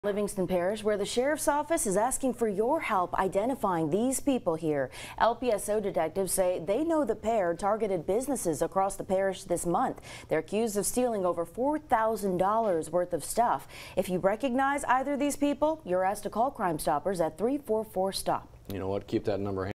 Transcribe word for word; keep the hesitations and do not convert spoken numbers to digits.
Livingston Parish, where the sheriff's office is asking for your help identifying these people here. L P S O detectives say they know the pair targeted businesses across the parish this month. They're accused of stealing over four thousand dollars worth of stuff. If you recognize either of these people, you're asked to call Crime Stoppers at three four four stop. You know what? Keep that number handy.